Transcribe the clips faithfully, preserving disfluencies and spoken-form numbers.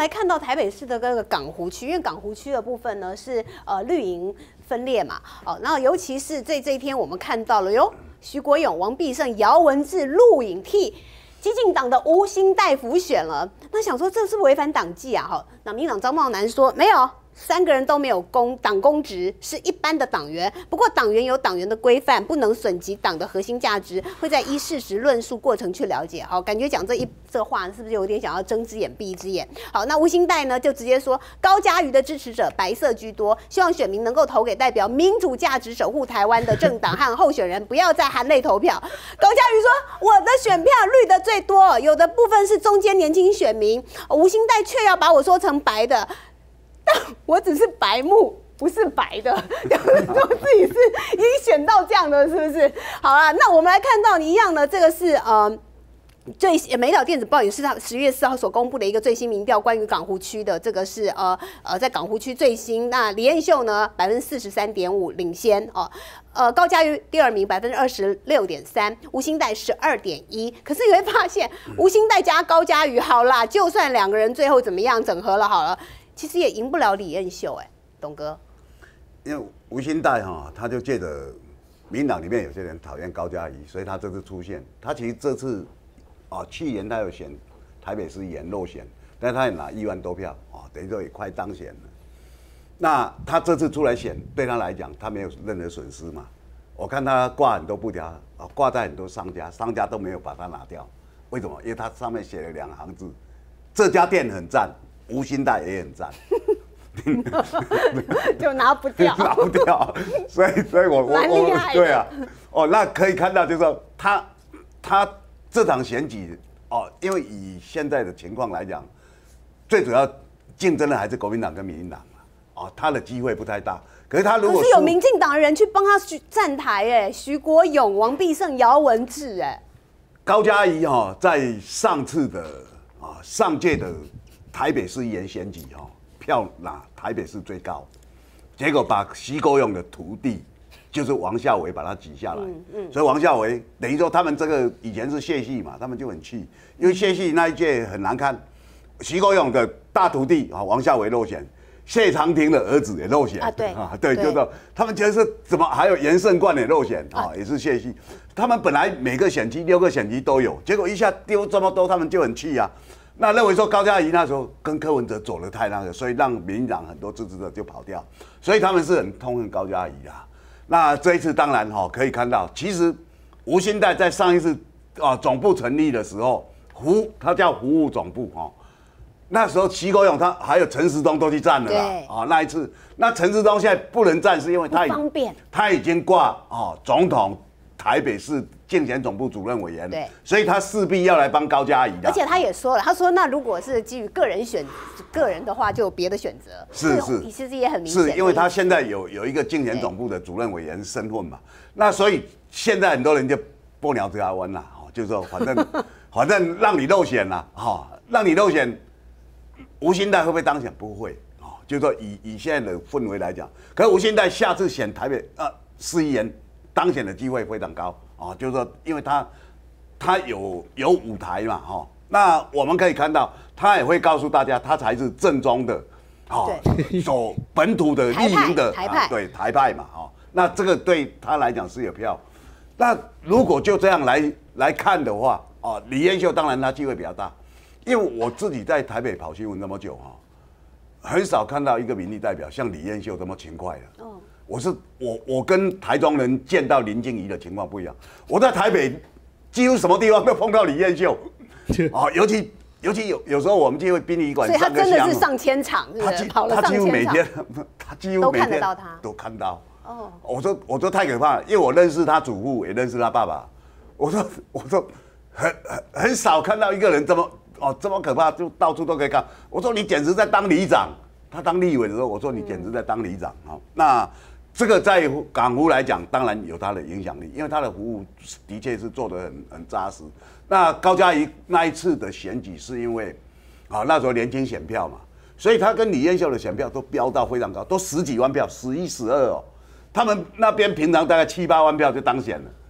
来看到台北市的这个港湖区，因为港湖区的部分呢是呃绿营分裂嘛，哦，那尤其是在这一天我们看到了哟，徐国勇、王必胜、姚文智录影替激进党的吴欣岱辅选了。那想说这是不是违反党纪啊？哈，那民进党张茂南说没有。三个人都没有公党公职，是一般的党员。不过党员有党员的规范，不能损及党的核心价值，会在依事实论述过程去了解。好，感觉讲这一这话是不是有点想要睁只眼闭一只眼？好，那吴欣岱呢就直接说，高嘉瑜的支持者白色居多，希望选民能够投给代表民主价值、守护台湾的政党和候选人，不要再含泪投票。高嘉瑜说，我的选票绿的最多，有的部分是中间年轻选民，吴欣岱却要把我说成白的。但我只是白目，不是白的，就是说自己是已经选到这样的，是不是？好啦，那我们来看到一样的，这个是呃。最美岛电子报也是他十月四号所公布的一个最新民调，关于港湖区的这个是呃呃在港湖区最新。那李彦秀呢百分之四十三点五领先哦，呃高嘉瑜第二名百分之二十六点三，吴欣岱十二点一。可是你会发现，吴欣岱加高嘉瑜好啦，就算两个人最后怎么样整合了好了，其实也赢不了李彦秀哎、欸，董哥。 因为吴欣岱哈，他就借着民进党里面有些人讨厌高嘉瑜，所以他这次出现，他其实这次。啊，去年他有选台北市议员落选，但是他也拿一万多票啊，等于说也快当选了。那他这次出来选，对他来讲，他没有任何损失嘛。我看他挂很多布条啊，挂在很多商家，商家都没有把它拿掉。为什么？因为他上面写了两行字：这家店很赞，吴欣岱也很赞。 就拿不掉， 拿不掉。所以，所以我我我对啊，哦，那可以看到，就是说他他。这场选举哦，因为以现在的情况来讲，最主要竞争的还是国民党跟民进党嘛，哦，他的机会不太大。可是他如果可是有民进党的人去帮他站台，哎，徐国勇、王必胜、姚文智，哎， 高嘉瑜哈，在上次的啊上届的台北市议员选举哈，票拿台北市最高，结果把徐国勇的徒弟。就是王孝伟把他挤下来，嗯嗯、所以王孝伟等于说他们这个以前是谢系嘛，他们就很气，因为谢系那一届很难看，徐国勇的大徒弟啊王孝伟落选，谢长廷的儿子也落选啊，对啊对，就是他们觉得是怎么还有严胜冠也落选啊，也是谢系，他们本来每个选区六个选区都有，结果一下丢这么多，他们就很气啊。那认为说高嘉瑜那时候跟柯文哲走得太那个，所以让民进党很多支持者就跑掉，所以他们是很痛恨高嘉瑜啊。那这一次当然哈可以看到，其实吴欣岱在上一次啊总部成立的时候，服他叫服务总部哈，那时候徐国勇他还有陈时中都去站了啦啊那一次，那陈时中现在不能站，是因为他方便， 他已经挂啊总统台北市竞选总部主任委员， 对， 所以他势必要来帮高嘉瑜的。 而且他也说了，他说那如果是基于个人选个人的话，就有别的选择。 是是， 其实也很明显， 是因为他现在有有一个竞选总部的主任委员身份嘛，那所以现在很多人就拨鸟折弯啦，就是说反正反正让你落选啦，哈，让你落选，吴欣岱会不会当选？不会啊，就是说以以现在的氛围来讲，可是吴欣岱下次选台北呃市议员当选的机会非常高啊，就是说因为他他有有舞台嘛，哈。那我们可以看到，他也会告诉大家，他才是正宗的，哦，走本土的立营的台派， 啊、对台派嘛，哦，那这个对他来讲是有票。那如果就这样来来看的话，哦，李彦秀当然他机会比较大，因为我自己在台北跑新闻那么久哈，很少看到一个民意代表像李彦秀这么勤快的。哦，我是我我跟台中人见到林静怡的情况不一样，我在台北几乎什么地方都碰到李彦秀。哦，尤其尤其有有时候我们就会殡仪馆上个香， 所以他真的是上千场，是不是？跑了上千场， 他几乎每天，他几乎每天都看得到他，都看到。哦，我说我说太可怕了，因为我认识他祖父，也认识他爸爸。我说我说很很很少看到一个人这么哦这么可怕，就到处都可以看。我说你简直在当里长，他当立委的时候，我说你简直在当里长啊。那这个在港湖来讲，当然有它的影响力，因为他的服务的确是做得很很扎实。那高嘉瑜那一次的选举是因为，啊那时候年轻选票嘛，所以他跟李彦秀的选票都飙到非常高，都十几万票，十一、十二哦。他们那边平常大概七八万票就当选了，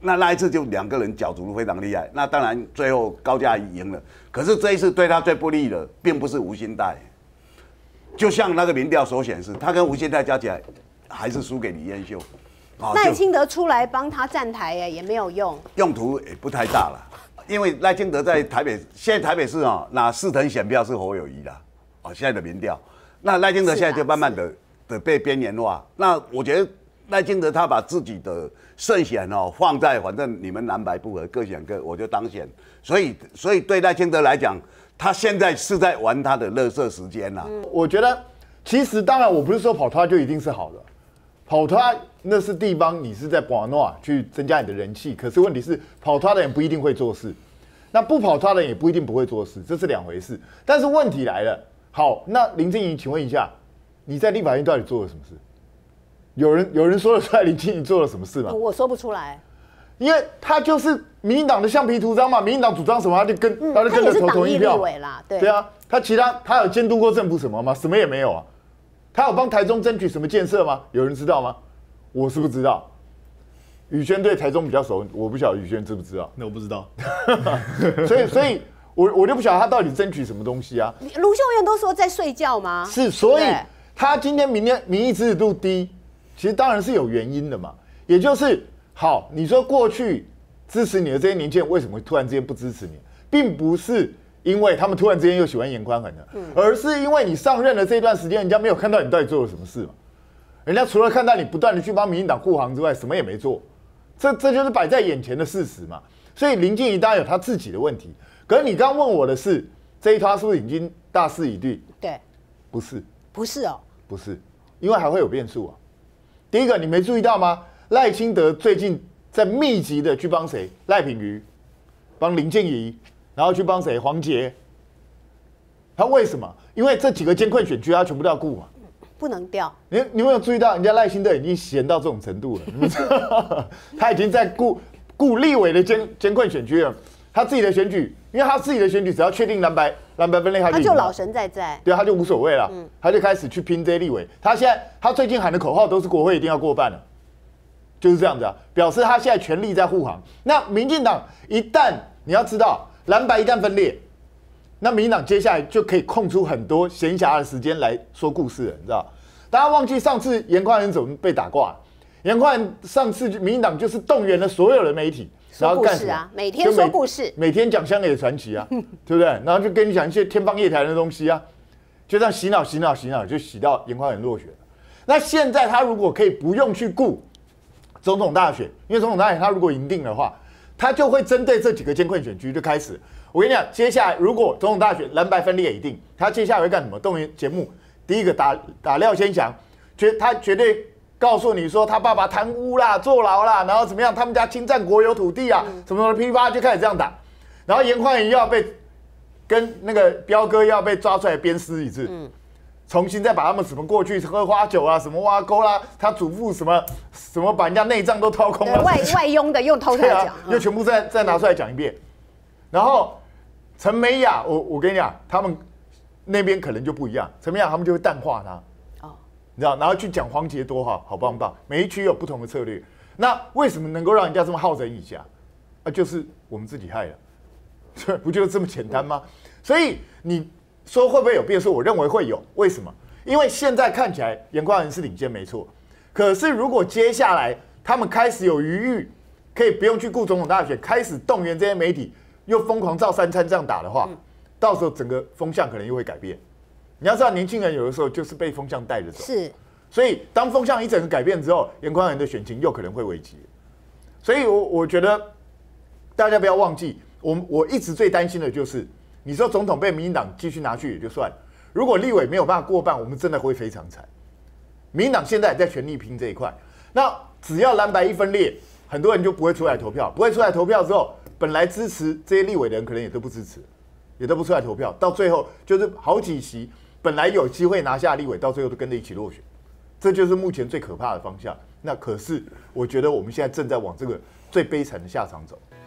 那那一次就两个人角逐非常厉害，那当然最后高嘉瑜赢了。可是这一次对他最不利的，并不是吴欣岱，就像那个民调所显示，他跟吴欣岱加起来还是输给李彦秀。 赖清德出来帮他站台哎，也没有用， 用途也不太大了。因为赖清德在台北，现在台北市啊，拿四成选票是侯友宜的，哦，现在的民调，那赖清德现在就慢慢的的被边缘化。那我觉得赖清德他把自己的胜选哦放在反正你们蓝白不合，各选各，我就当选。所以所以对赖清德来讲，他现在是在玩他的垃圾时间啦。 嗯、我觉得其实当然我不是说跑他就一定是好的，跑他那是地方，你是在博诺去增加你的人气，可是问题是跑他的人不一定会做事。那不跑他的人也不一定不会做事，这是两回事。但是问题来了，好，那林静怡，请问一下，你在立法院到底做了什么事？有人有人说得出来林静怡做了什么事吗？ 我说不出来， 因为他就是民进党的橡皮图章嘛，民进党主张什么他就跟、嗯、他就跟着投同意票。 对对啊，他其他他有监督过政府什么吗？什么也没有啊。他有帮台中争取什么建设吗？有人知道吗？我是不知道。宇轩对台中比较熟，我不晓得宇轩知不知道？ 那我不知道， 所以所以我我就不晓得他到底争取什么东西啊。 卢秀燕都说在睡觉吗？ 是，所以他今天民天民意支持度低，其实当然是有原因的嘛。也就是好，你说过去支持你的这些年轻人为什么突然之间不支持你，并不是因为他们突然之间又喜欢严宽恒了，嗯、而是因为你上任的这段时间，人家没有看到你到底做了什么事嘛。人家除了看到你不断的去帮民进党护航之外，什么也没做。这这就是摆在眼前的事实嘛，所以林静怡当然有他自己的问题。可是你刚问我的是，这一趴是不是已经大势已定？ 对， 不是， 不是哦， 不是，因为还会有变数啊。第一个，你没注意到吗？赖清德最近在密集的去帮谁？赖品妤，帮林静怡，然后去帮谁？黄捷。他为什么？因为这几个艰困选区他全部都要顾嘛。 不能掉。 你你有没有注意到，人家赖清德已经闲到这种程度了？他已经在顾顾立委的艰艰困选区了。他自己的选举，因为他自己的选举，只要确定蓝白蓝白分裂，他就他就老神在在， 对，他就无所谓了。嗯，他就开始去拼这些立委。他现在他最近喊的口号都是国会一定要过半了，就是这样子啊，表示他现在全力在护航。那民进党一旦你要知道，蓝白一旦分裂。那民进党接下来就可以空出很多闲暇的时间来说故事了，你知道？大家忘记上次严宽恒怎么被打挂？严宽恒上次民进党就是动员了所有的媒体，然后干什么？ 每天说故事， 每天讲乡野传奇啊，对不对？然后就跟你讲一些天方夜谭的东西啊，就这样洗脑、洗脑、洗脑，就洗到严宽恒落选。那现在他如果可以不用去顾总统大选，因为总统大选他如果赢定的话，他就会针对这几个艰困选区就开始。我跟你讲，接下来如果总统大选蓝白分裂已定，他接下来会干什么？动员节目，第一个打打廖先祥，绝他绝对告诉你说他爸爸贪污啦、坐牢啦，然后怎么样，他们家侵占国有土地啊，嗯、什么什么噼啪就开始这样打，然后严宽恒又要被跟那个彪哥要被抓出来鞭尸一次，嗯、重新再把他们什么过去喝花酒啊、什么挖沟啦，他祖父什么什么把人家内脏都掏空了， 外外佣的又偷出来讲， 啊、又全部再再拿出来讲一遍，然后。陈美雅，我我跟你讲，他们那边可能就不一样。陈美雅他们就会淡化他，哦，你知道，然后去讲黄捷多好，好棒棒。每一区有不同的策略。那为什么能够让人家这么好整以暇？啊，就是我们自己害了，不就是这么简单吗？所以你说会不会有变数？我认为会有。为什么？因为现在看起来严宽恒是领先没错，可是如果接下来他们开始有余裕，可以不用去顾总统大选，开始动员这些媒体。又疯狂照三餐这样打的话，嗯、到时候整个风向可能又会改变。你要知道，年轻人有的时候就是被风向带着走。 是， 所以当风向一整个改变之后，严宽恒的选情又可能会危机。所以我，我我觉得大家不要忘记，我我一直最担心的就是，你说总统被民进党继续拿去也就算了，如果立委没有办法过半，我们真的会非常惨。民进党现在也在全力拼这一块，那只要蓝白一分裂，很多人就不会出来投票，不会出来投票之后。本来支持这些立委的人，可能也都不支持，也都不出来投票，到最后就是好几席本来有机会拿下立委，到最后都跟着一起落选，这就是目前最可怕的方向。那可是我觉得我们现在正在往这个最悲惨的下场走。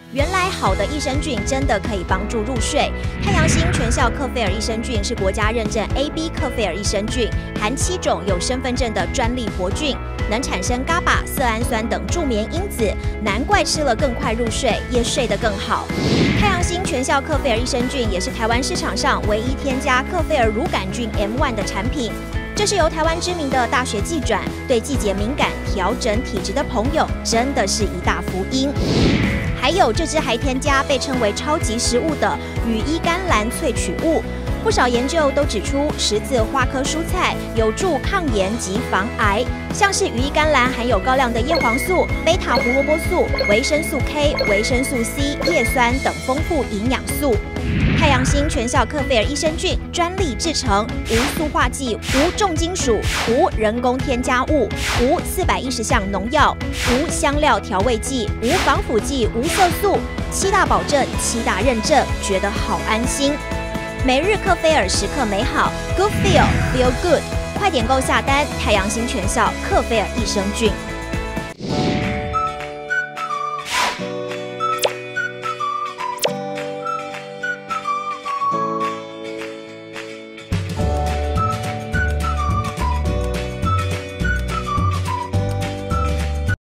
原来好的益生菌真的可以帮助入睡。太阳星全效克菲尔益生菌是国家认证 A B 克菲尔益生菌，含七种有身份证的专利活菌，能产生 G A B A、色氨酸等助眠因子，难怪吃了更快入睡，也睡得更好。太阳星全效克菲尔益生菌也是台湾市场上唯一添加克菲尔乳杆菌 M 一 的产品。这是由台湾知名的大学季转，对季节敏感、调整体质的朋友，真的是一大福音。还有这支还添加被称为超级食物的羽衣甘蓝萃取物，不少研究都指出，十字花科蔬菜有助抗炎及防癌，像是羽衣甘蓝含有高量的叶黄素、贝塔胡萝卜素、维生素 K、维生素 C、叶酸等丰富营养素。太阳星全效克菲尔益生菌专利制成，无塑化剂、无重金属、无人工添加物、无四百一十项农药、无香料调味剂、无防腐剂、无色素，七大保证、七大认证，觉得好安心。每日克菲尔时刻美好 ，Good Feel Feel Good， 快点购下单！太阳星全效克菲尔益生菌。